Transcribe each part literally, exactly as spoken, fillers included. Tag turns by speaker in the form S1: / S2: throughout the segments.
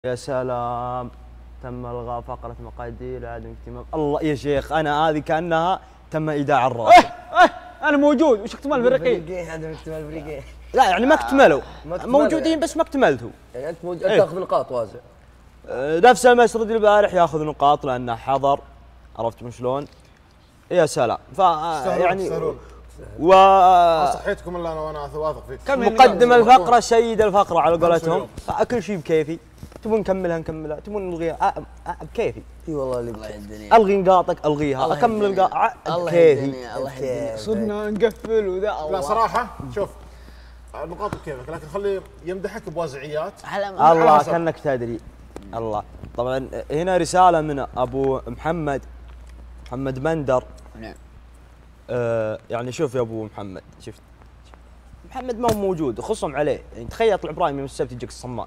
S1: يا سلام. تم الغاء فقره مقادير عدم اهتمام. الله يا شيخ، انا هذه كانها تم ايداع الراس.
S2: اه اه انا موجود. وش اكتمال فريقين؟
S3: فريقين عدم اكتمال فريقين.
S1: لا يعني ما اكتملوا،
S3: ما اكتملوا
S1: موجودين
S3: يعني.
S1: بس ما اكتملتوا.
S3: يعني انت موجود
S1: إيه؟
S3: تاخذ نقاط وازع.
S1: آه، نفس المسرد البارح ياخذ نقاط لانه حضر، عرفت من شلون؟ يا سلام. ف يعني و
S4: صحيتكم الا انا وانا واثق فيك.
S1: مقدم الفقره سيد الفقره على قولتهم، فكل شيء بكيفي. تبون نكملها نكملها، تبون نلغيها بكيفي.
S3: اي والله اللي بكيفي. الدنيا
S1: الغي نقاطك الغيها، اكمل القاء بكيفي.
S3: الله يهدينا.
S2: صرنا نقفل وذا.
S4: لا صراحه شوف النقاط بكيفك، لكن خليه يمدحك بوازعيات.
S1: الله كانك تدري. الله. طبعا هنا رساله من ابو محمد محمد بندر.
S2: نعم.
S1: آه يعني شوف يا ابو محمد، شفت محمد ما هو موجود، خصم عليه. يعني تخيل يطلع ابراهيم يوم السبت يجيك الصماء،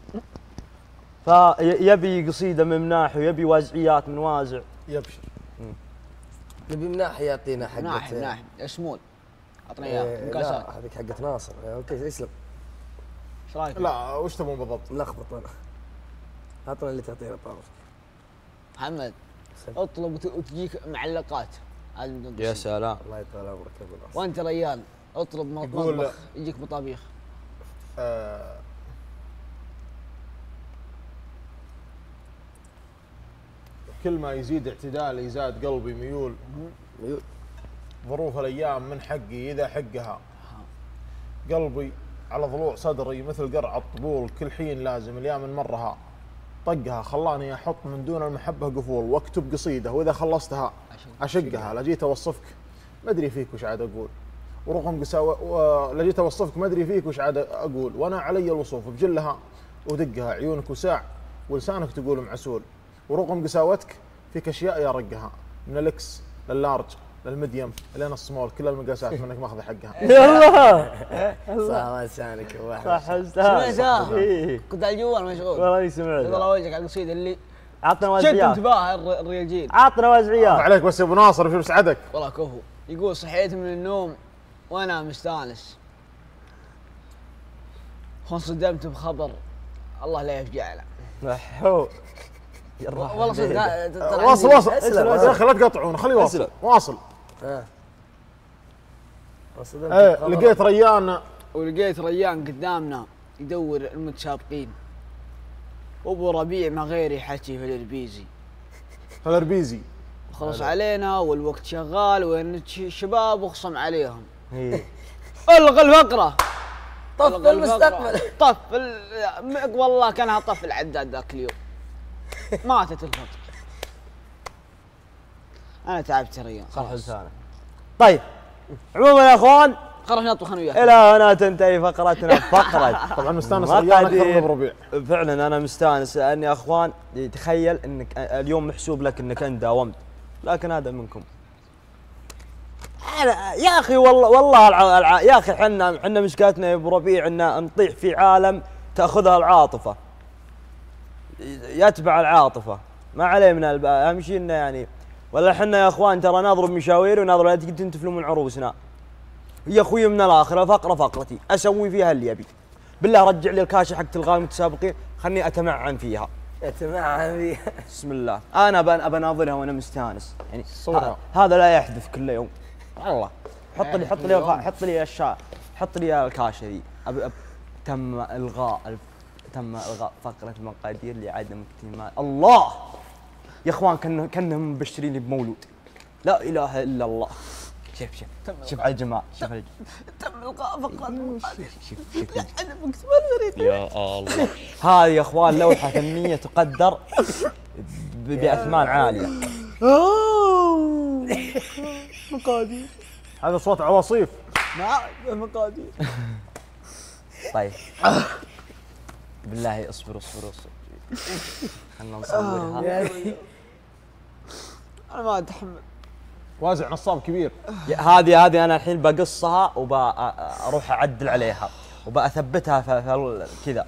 S1: فيبي قصيده من مناح ويبي وازعيات من وازع.
S4: يبشر.
S3: نبي مناح يعطينا حقت
S2: مناح مناح شمول. عطنا اياه
S3: إيه
S2: مقاسات.
S3: لا هذيك حقت ناصر. اوكي اسلم.
S2: ايش رايك؟
S4: لا وش تبون بالضبط؟
S3: ملخبط انا. اعطنا اللي تعطينا طارق.
S2: محمد اطلب وت- وتجيك معلقات. هذا بدون
S1: يا
S2: قصيدة.
S1: سلام.
S3: الله يطول عمرك يا ابو ناصر.
S2: وانت ريال اطلب
S4: يقول-
S2: مطبخ يجيك مطابيخ.
S4: آه كل ما يزيد اعتدالي زاد قلبي ميول.
S3: ميول.
S4: ظروف الايام من حقي اذا حقها. قلبي على ضلوع صدري مثل قرع الطبول، كل حين لازم اليوم مرها طقها، خلاني احط من دون المحبه قفول واكتب قصيده، واذا خلصتها اشقها. لجيت اوصفك ما ادري فيك وش عاد اقول، ورغم قساوه و... لجيت اوصفك ما ادري فيك وش عاد اقول، وانا علي الوصوف بجلها ودقها، عيونك وساع ولسانك تقول معسول، ورغم قساوتك فيك اشياء يا رقها، من الاكس لللارج للميديم لين السمول، كل المقاسات منك ماخذ حقها.
S1: يلا
S3: صح لسانك يا واحد.
S1: صح
S2: سمعت
S1: استاذ.
S2: إيه. كنت على الجوال مشغول.
S1: والله سمعت.
S2: الله وجهك على القصيده اللي
S1: عطنا
S2: شد
S1: وازعيات.
S2: انتباه الر- الرجال.
S1: عطنا وازعيات.
S4: عليك بس يا ابو ناصر شو مسعدك؟
S2: والله كفو. يقول صحيت من النوم وانا مستانس، وانصدمت بخبر الله لا يفجع له.
S1: حو.
S2: والله صدق لا- ترى
S4: واصل
S2: عندي-
S4: واصل
S3: أسلم،
S4: يا اخي لا تقطعونه خليه واصل
S1: أسلم.
S4: واصل.
S3: ها. وصدمت
S4: ايه
S3: بخبر.
S4: لقيت ريان
S2: ولقيت ريان قدامنا يدور المتسابقين، وابو ربيع ما غير يحكي في الاربيزي.
S4: الاربيزي.
S2: خلص علينا والوقت شغال وين الشباب وخصم عليهم.
S1: إيه.
S2: الغى الفقره.
S3: طف
S2: ألغى الفقرة.
S3: المستقبل.
S2: طف ال- والله كانها طف العداد ذاك اليوم. ماتت الفقره. انا تعبت يا ريان
S1: صح
S2: خلاص.
S1: لسانك. طيب عموما يا اخوان،
S2: خلاص نطبخ انا وياك.
S1: الى هنا تنتهي فقرتنا فقره.
S4: طبعا مستانس
S1: ما
S4: ريان اكثر
S1: قادر.
S4: من بربيع.
S1: فعلا انا مستانس لاني يا اخوان تخيل انك اليوم محسوب لك انك انت داومت، لكن هذا منكم. أنا يا اخي والله والله الع... الع... يا اخي احنا احنا مشكلتنا يا ابو ربيع ان نطيح في عالم تاخذها العاطفه، يتبع العاطفه، ما عليه من الب... اهم شيء انه يعني، ولا احنا يا اخوان ترى نضرب مشاوير ونضرب لا تنتفلوا من عروسنا. يا اخوي من الاخر فقره فقرتي اسوي فيها اللي ابي. بالله رجع لي الكاشه حق الغاء المتسابقين خلني اتمعن فيها.
S3: اتمعن فيها.
S1: بسم الله. انا ابى ابى اناظرها وانا مستانس يعني.
S4: صورها.
S1: ه- هذا لا يحدث كل يوم. والله حط لي حط لي الغاء حط لي الشا حط لي الكاشه ذي. أب... أب... تم الغاء الف... تم الغاء فقره المقادير لعدم اكتمال. الله يا اخوان كانه كانهم مبشرين بمولود. لا اله الا الله. شوف شوف شوف على الجمال شوف على الجمال.
S2: تم القاء فقره.
S1: شوف شوف
S2: انا مكتمل فريق.
S1: يا الله. هذه يا اخوان لوحه فنيه تقدر ب- باثمان عاليه.
S2: مقادير.
S4: هذا صوت عواصيف.
S2: ما مقادير.
S1: طيب بالله اصبر اصبر اصبر خلنا نصورها.
S2: انا ما اتحمل.
S4: وازع نصاب كبير.
S1: هذه هذه انا الحين بقصها وبروح اعدل عليها وباثبتها في في كذا،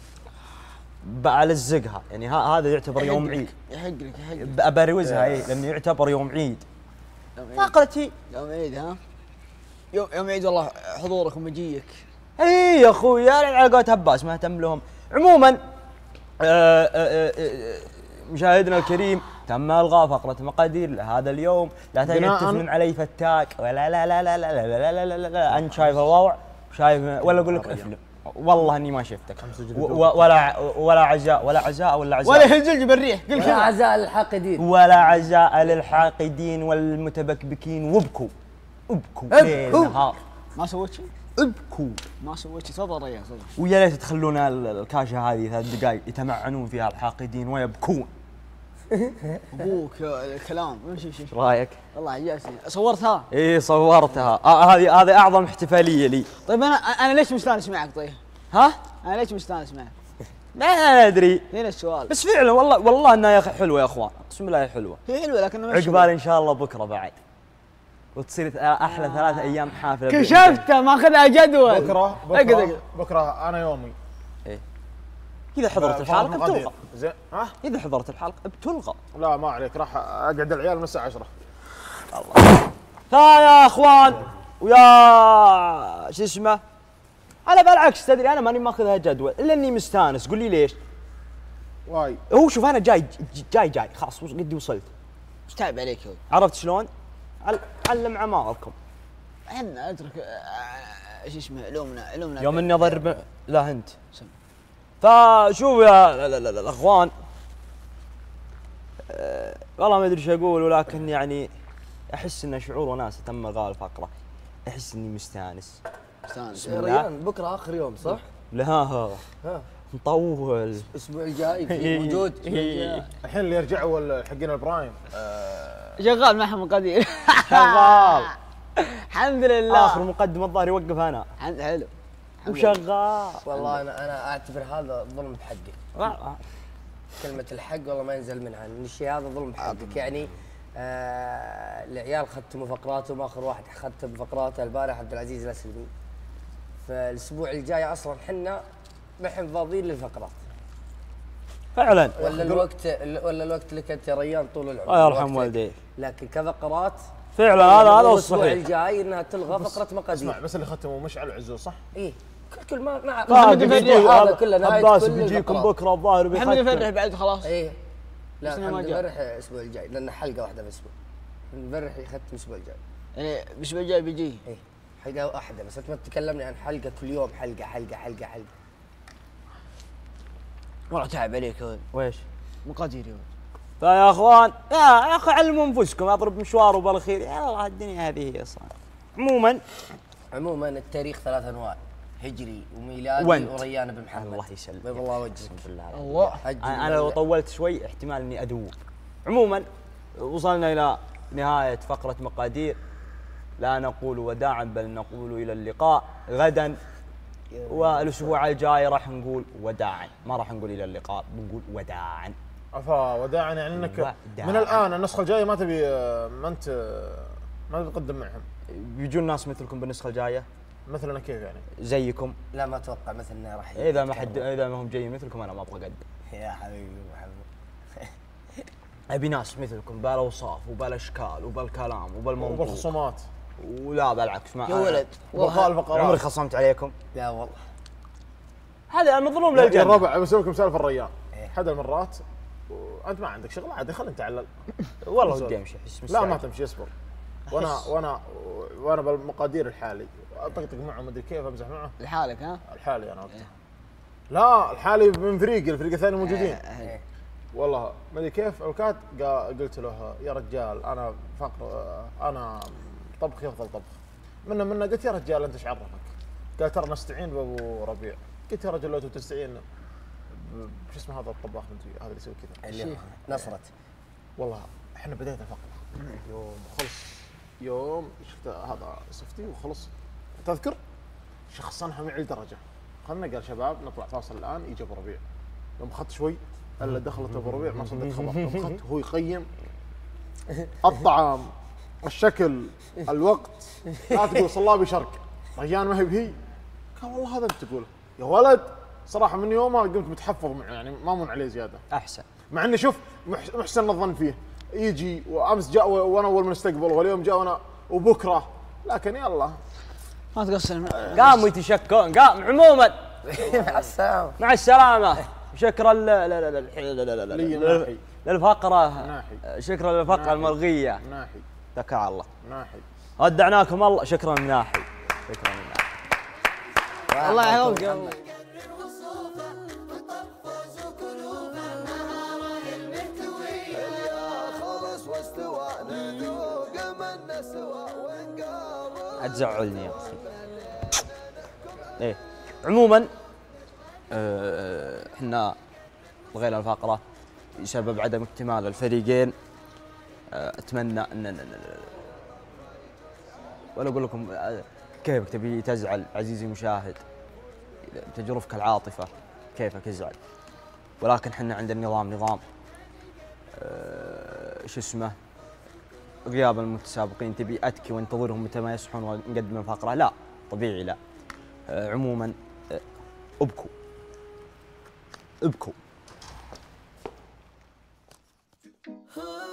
S1: بالزقها يعني. ها هذا يعتبر يوم عيد.
S2: يحق لك يحق لك.
S1: بروزها اي لانه يعتبر يوم عيد.
S2: يوم عيد.
S1: فقرتي
S2: يوم عيد ها. يوم يوم عيد والله حضورك ومجيك.
S1: اي يا اخوي على قولة هباس ما اهتم لهم. عموما آه، آه، آه، مشاهدنا الكريم، تم الغاء فقره مقادير لهذا اليوم. لا تجد
S4: بناءً-
S1: تفلم علي فتاك ولا لا لا لا لا لا لا لا لا لا لا انت شايف الوضع، شايف ولا اقول لك افلم، والله اني ما شفتك و- و- ولا ولا عزاء ولا عزاء ولا عزاء
S2: ولا هلجل بالريح قل
S3: ولا
S2: كذا.
S3: عزاء الحاقدين.
S1: ولا عزاء للحاقدين والمتبكبكين، وابكوا ابكوا ليل
S3: ابكوا.
S1: نهار،
S2: ما سويت شيء،
S1: ابكوا.
S2: ما سويت شيء، صدر يا صدر.
S1: ويا ليت تخلون ال- الكاشه هذه ثلاث دقائق يتمعنون فيها الحاقدين ويبكون.
S2: ابوك الكلام امشي امشي.
S1: ايش رايك؟
S2: والله جالسني صورتها.
S1: اي صورتها. آه هذه هذه اعظم احتفاليه لي.
S2: طيب انا انا ليش مستانس معك؟ طيب
S1: ها؟
S2: انا ليش مستانس معك؟
S1: ما ادري،
S2: هنا السؤال.
S1: بس فعلا والله والله انها يا اخي حلوه يا اخوان، اقسم بالله هي حلوه.
S2: هي حلوه لكن ما
S1: عقبال ان شاء الله بكره بعد، وتصير ث- احلى ثلاث ايام حافله.
S2: كشفته ماخذها جدول.
S4: بكره
S2: اقعد
S4: بكره
S2: اقعد.
S4: بكره انا يومي.
S1: اذا حضرت الحلقه
S4: فقط مقادير.
S1: بتلغى،
S4: زين ها؟
S1: اذا حضرت الحلقه بتلغى.
S4: لا ما عليك، راح اقعد العيال من الساعه عشرة.
S1: ها يا اخوان ويا شو اسمه، انا بالعكس تدري انا ماني ماخذها جدول الا اني مستانس. قول لي ليش؟
S4: واي
S1: هو شوف انا جاي جاي جاي خلاص وص- قدي وصلت.
S2: ايش تعب عليك يا ولد؟
S1: عرفت شلون؟ عل- علم عماركم.
S2: احنا اترك آه، شو اسمه علومنا علومنا
S1: يوم اني اضرب لا انت.
S2: سم.
S1: فشوف يا لا- لا- لا- لا- الاخوان، أه والله ما ادري ايش اقول، ولكن يعني احس انه شعور وناسه تم الغاء الفقره، احس اني مستانس.
S2: مستانس.
S1: الله.
S3: ريان بكره اخر يوم صح؟
S1: لا ها
S3: ها
S1: نطول.
S3: الاسبوع الجاي في موجود.
S4: الحين اللي يرجعوا ال- حقين البرايم.
S2: شغال معهم مقادير.
S1: شغال.
S2: الحمد لله.
S1: اخر مقدمه الظاهر يوقف انا
S2: الحمد حلو.
S1: وشغال.
S3: والله انا انا اعتبر هذا ظلم بحقك. كلمة الحق والله ما ينزل منها، ان الشيء هذا ظلم بحقك. يعني آه العيال ختموا فقراتهم، اخر واحد ختم فقراته البارح عبد العزيز الاسلمي. فالاسبوع الجاي اصلا حنا ما احنا فاضيين للفقرات.
S1: فعلا.
S3: ولا الوقت ولا الوقت لك انت يا ريان طول العمر.
S1: الله يرحم
S3: وقتك.
S1: والديك.
S3: لكن كفقرات
S1: فعلا هذا هذا
S3: الاسبوع
S1: الصحيح.
S3: الجاي انها تلغى فقرة
S4: اسمع
S3: مقادير.
S4: بس اللي ختموا مشعل عزوز صح؟
S3: ايه كل كل ما مع
S1: فهد
S3: الأسبوع
S1: بيجي
S3: هذا كله نهاية
S1: عباس
S3: كل
S1: بيجيكم
S3: الفقرات.
S1: بكره الظاهر
S2: محمد يفرح
S1: بيختم.
S2: بعد خلاص.
S3: ايه لا
S2: بس إنه ما
S3: محمد
S2: جاء.
S3: يفرح الاسبوع الجاي لان حلقة واحدة في الاسبوع. نفرح يختم الاسبوع الجاي.
S2: يعني الاسبوع الجاي بيجي.
S3: ايه حلقة واحدة بس انت ما تكلمني عن حلقة كل يوم حلقة حلقة حلقة حلقة.
S2: والله تعب عليك يا ولد.
S1: ويش؟
S2: مقادير يا ولد.
S1: فيا اخوان يا يا اخي علموا انفسكم، اضرب مشوار وبالخير يا الله الدنيا هذه هي اصلا. عموما
S3: عموما التاريخ ثلاث انواع، هجري وميلادي
S1: وأنت.
S3: وريان بن محمد.
S1: الله يسلمك.
S3: بيض الله وجهك.
S1: اقسم بالله.
S2: الله.
S3: حج
S1: انا أنا لو طولت شوي احتمال اني ادوب. عموما وصلنا الى نهايه فقره مقادير، لا نقول وداعا بل نقول الى اللقاء غدا، والاسبوع الجاي راح نقول وداعا، ما راح نقول الى اللقاء، بنقول وداعا.
S4: افا وداعا يعني انك
S1: وداعاً.
S4: من الان النسخه الجايه ما تبي ما انت ما تبي تقدم معهم
S1: بيجون ناس مثلكم بالنسخه الجايه
S4: مثلنا كيف يعني؟
S1: زيكم.
S3: لا ما اتوقع مثلنا راح
S1: اذا ما حد اذا ما هم جايين مثلكم انا ما ابغى اقدم.
S3: يا حبيبي محمد.
S1: ابي ناس مثلكم بالاوصاف وبالاشكال وبالكلام وبالمنطوق
S4: وبالخصومات
S1: ولا بالعكس ما
S2: يا ولد
S4: وبالخال
S1: عمري
S4: فقرات.
S1: خصمت عليكم.
S3: لا والله.
S1: هذا المظلوم
S4: يا
S1: للجنه.
S4: الربع بسوي لكم سالفه الريان
S3: إيه.
S4: احد المرات وانت ما عندك شغل عادي خلينا نتعلل.
S1: والله ودي امشي احس
S4: لا ما
S1: مستعجل.
S4: تمشي اصبر. وانا وانا وانا بالمقادير الحالي اطقطق معه ما ادري كيف امزح معه
S2: لحالك ها؟
S4: الحالي انا وقتها. لا الحالي من فريقي الفريق الثاني موجودين.
S3: إيه.
S4: والله ما ادري كيف الكات قا- قلت له يا رجال انا فقر انا طبخي افضل طبخ منه منه قلت يا رجال انت ايش عرفك؟ قال ترى نستعين بابو ربيع. قلت يا رجل لو تبي تستعين ب- شو اسمه هذا الطباخ انت هذا اللي يسوي كذا.
S3: اللي هو نصرت.
S4: والله احنا بدينا فقره يوم خلص يوم شفت هذا سفتي وخلص تذكر شخصنها معي لدرجه خلنا قال شباب نطلع فاصل الان يجي ابو ربيع. يوم اخذت شوي الا دخلت ابو ربيع ما صدق خبر. يوم اخذت هو يقيم الطعام الشكل الوقت لا تقول صلابي شرق ريان ما هي بهي. قال والله هذا انت تقوله يا ولد صراحه من يومها قمت متحفظ معه يعني ما من عليه زياده.
S1: احسن.
S4: مع اني شوف مح- محسن الظن فيه يجي وامس جاء و- وانا اول من استقبل واليوم جاء وانا وبكره لكن يلا
S2: ما تقصر.
S1: قاموا يتشكون قام. عموما
S3: مع السلامة.
S1: مع السلامه. شكرا ل- ل- ل- ل- ل- ل- ل-
S4: لي
S1: ل-
S4: ناحي.
S1: للفقرة.
S4: ناحي.
S1: شكرا للفقرة
S4: ناحي.
S1: الملغية.
S4: ناحي.
S1: اتكل على الله.
S4: ناحي.
S1: ودعناكم الله. شكرا من ناحي. شكرا من ناحي.
S2: الله يحفظك.
S1: تزعلني يا اخي. ايه عموما آه، احنا لغينا الفقره بسبب عدم اكتمال الفريقين. آه، اتمنى ان ولا اقول لكم آه، كيفك تبي تزعل عزيزي المشاهد، تجرفك العاطفه كيفك ازعل، ولكن احنا عندنا نظام نظام آه، شو اسمه غياب المتسابقين. تبي اتكي وانتظرهم متى ما يصحون ونقدم الفقره؟ لا طبيعي لا. آه، عموما آه، ابكوا ابكوا.